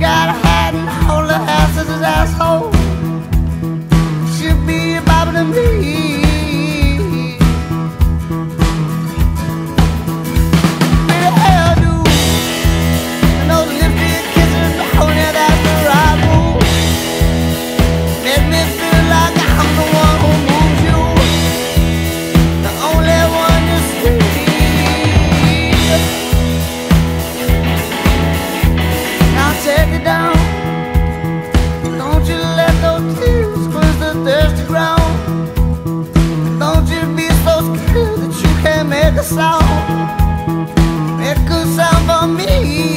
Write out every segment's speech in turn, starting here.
got a hat and all the ass is his asshole. Should be a Bible to me. Make a good sound for me.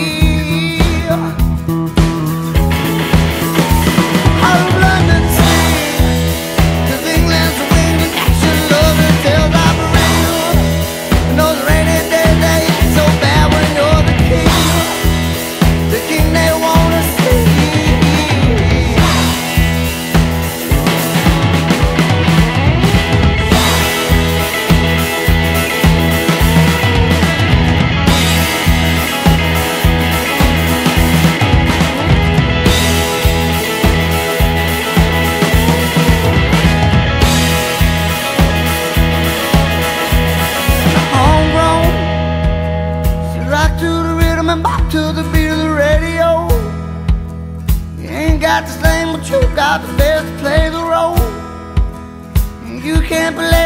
Out of London City, 'cause England's winging action, love and tales operation. And those rainy days, they ain't so bad when you're the king they wanna see. To the beat of the radio, you ain't got the same, but you got the best to play the role. You can't play